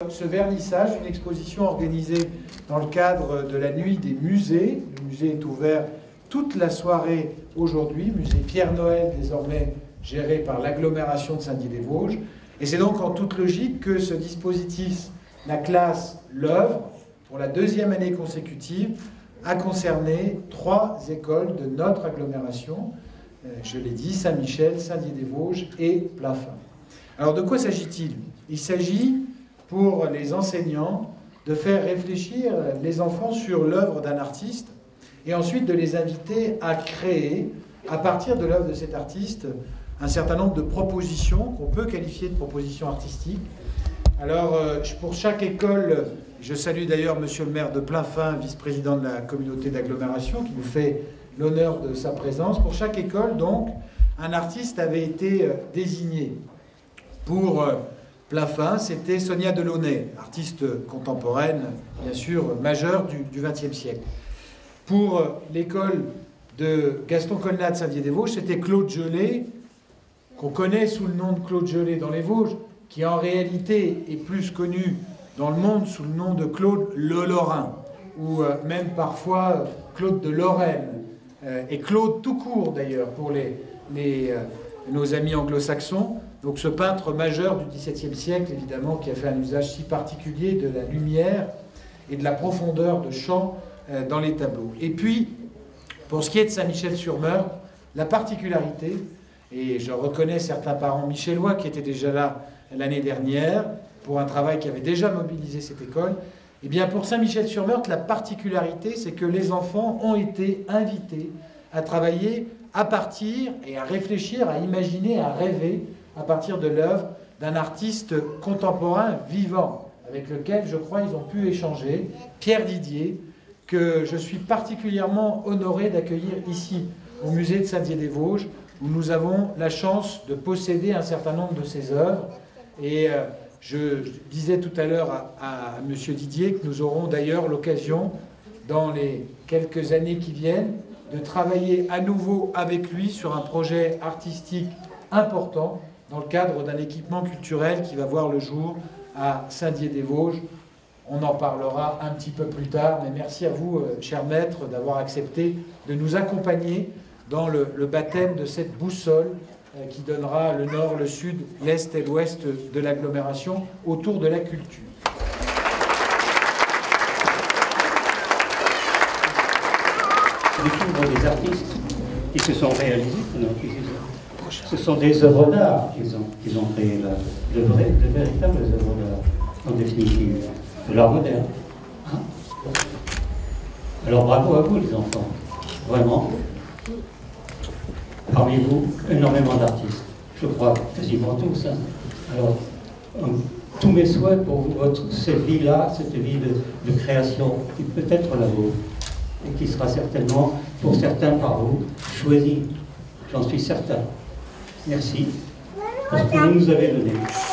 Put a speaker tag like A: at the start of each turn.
A: Ce vernissage, une exposition organisée dans le cadre de la nuit des musées. Le musée est ouvert toute la soirée aujourd'hui, musée Pierre-Noël désormais géré par l'agglomération de Saint-Dié-des-Vosges. Et c'est donc en toute logique que ce dispositif, la classe L'œuvre, pour la deuxième année consécutive, a concerné 3 écoles de notre agglomération. Je l'ai dit, Saint-Michel, Saint-Dié-des-Vosges et Plafin. Alors de quoi s'agit-il? Il s'agit pour les enseignants de faire réfléchir les enfants sur l'œuvre d'un artiste et ensuite de les inviter à créer, à partir de l'œuvre de cet artiste, un certain nombre de propositions qu'on peut qualifier de propositions artistiques. Alors, pour chaque école, je salue d'ailleurs monsieur le maire de Plafin, vice-président de la communauté d'agglomération, qui nous fait l'honneur de sa présence. Pour chaque école, donc, un artiste avait été désigné. Pour Plafin, c'était Sonia Delaunay, artiste contemporaine, bien sûr, majeure du XXe siècle. Pour l'école de Gaston Colnat de Saint-Dié-des-Vosges, c'était Claude Gelée, qu'on connaît sous le nom de Claude Gelée dans les Vosges, qui en réalité est plus connu dans le monde sous le nom de Claude Le Lorrain, ou même parfois Claude de Lorraine, et Claude tout court d'ailleurs pour nos amis anglo-saxons. Donc ce peintre majeur du XVIIe siècle, évidemment, qui a fait un usage si particulier de la lumière et de la profondeur de champ dans les tableaux. Et puis, pour ce qui est de Saint-Michel-sur-Meurthe, la particularité, et je reconnais certains parents michellois qui étaient déjà là l'année dernière, pour un travail qui avait déjà mobilisé cette école, et bien pour Saint-Michel-sur-Meurthe, la particularité, c'est que les enfants ont été invités à travailler à partir et à réfléchir, à imaginer, à rêver à partir de l'œuvre d'un artiste contemporain vivant, avec lequel, je crois, ils ont pu échanger, Pierre Didier, que je suis particulièrement honoré d'accueillir ici, au musée de Saint-Dié-des-Vosges, où nous avons la chance de posséder un certain nombre de ses œuvres. Et je disais tout à l'heure à M. Didier que nous aurons d'ailleurs l'occasion, dans les quelques années qui viennent, de travailler à nouveau avec lui sur un projet artistique important, dans le cadre d'un équipement culturel qui va voir le jour à Saint-Dié-des-Vosges. On en parlera un petit peu plus tard, mais merci à vous, cher maître, d'avoir accepté de nous accompagner dans le baptême de cette boussole qui donnera le nord, le sud, l'est et l'ouest de l'agglomération autour de la culture.
B: Je découvre des artistes qui se sont réalisés pendant plusieurs années. Ce sont des œuvres d'art qu'ils ont créées là, de véritables œuvres d'art, en définitive, de l'art moderne. Hein? Alors bravo à vous les enfants, vraiment. Parmi vous, énormément d'artistes, je crois quasiment tous. Hein. Alors, tous mes souhaits pour cette vie-là, cette vie de création, qui peut être la vôtre, et qui sera certainement, pour certains par vous, choisie, j'en suis certain. Merci pour ce que vous nous avez donné.